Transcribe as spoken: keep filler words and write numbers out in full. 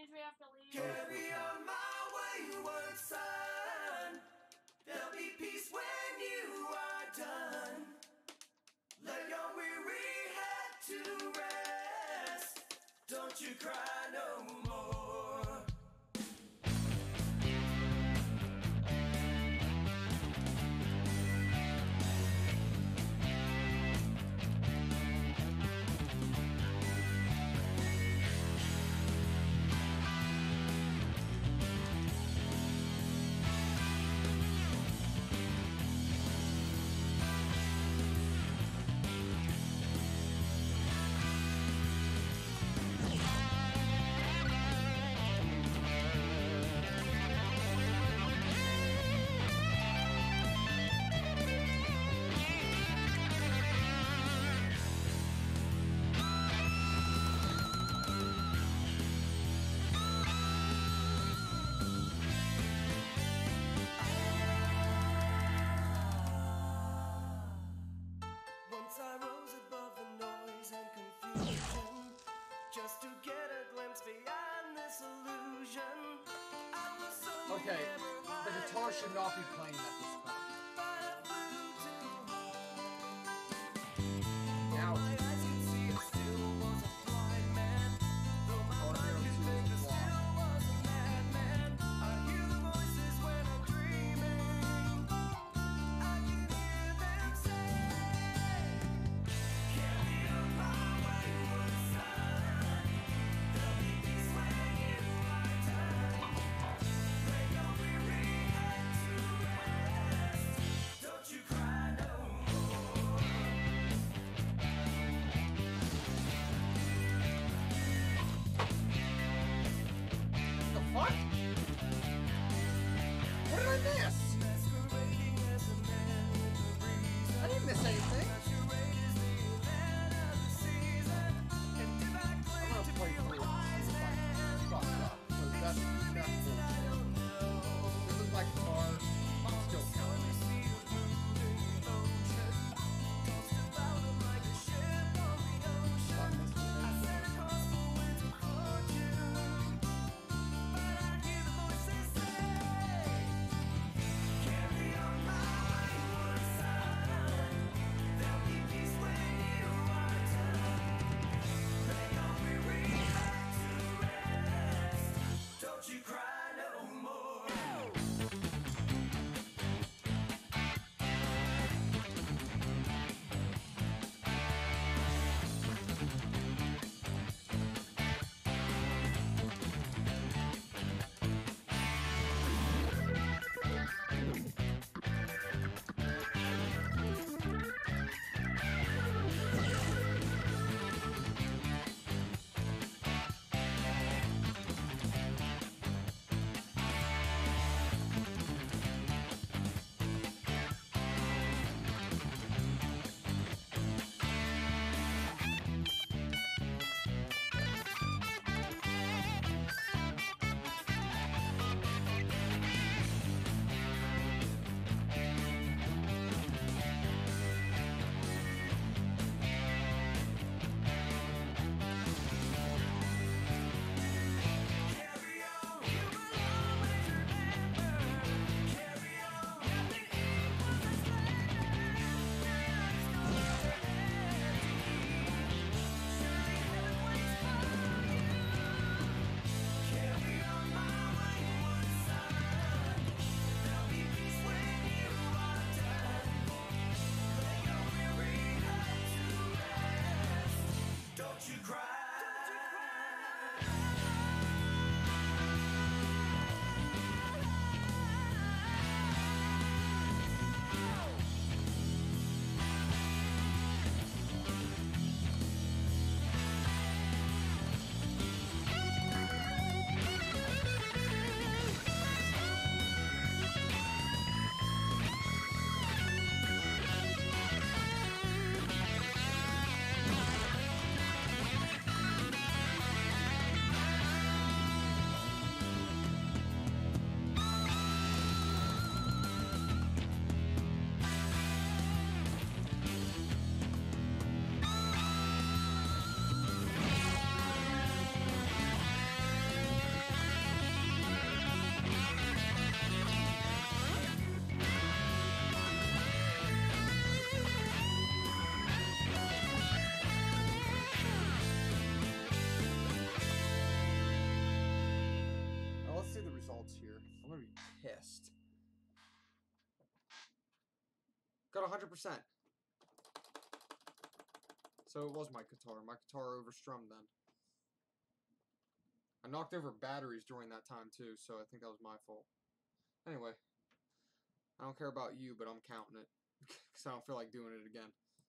means we have to leave. Carry on my wayward son. There'll be peace when you are done. Let your weary head to rest. Don't you cry no more. Once I rose above the noise and confusion, just to get a glimpse beyond this illusion. I was so Okay, the guitar should not be playing at this point. Now my eyes could see I still was a blind man. Though my mind could think I still was a madman. I hear the voices when I'm dreaming. I can hear them say, carry on my wayward son. There'll be peace when you are done. Lay your weary head to rest. Don't you cry no more. the fuck? What did I miss? Masquerading as a man with a reason. I didn't miss anything. Masquerade is the land of the season. And if I I'm claim gonna to play be a through it. wise man, Fucked up. So it that's surely that's means that I bullshit. don't know. This is my guitar. I'm still counting. Only see a moving ocean. Tossed about like a ship on the ocean. I set a course for winds of fortune. But I hear the voices say, carry on my wayward son. There'll be peace when you are done. Lay your weary head to rest. Don't you cry no more. Carry on, you will always remember. Carry on, nothing equals a splendor. Life's gonna surely heaven waits for you. Carry on, my wayward son. There'll be peace when you are done. Lay your weary head to rest. Don't you cry. results here. I'm gonna be pissed. Got one hundred percent. So it was my guitar. My guitar overstrummed then. I knocked over batteries during that time too, so I think that was my fault. Anyway, I don't care about you, but I'm counting it. Because I don't feel like doing it again.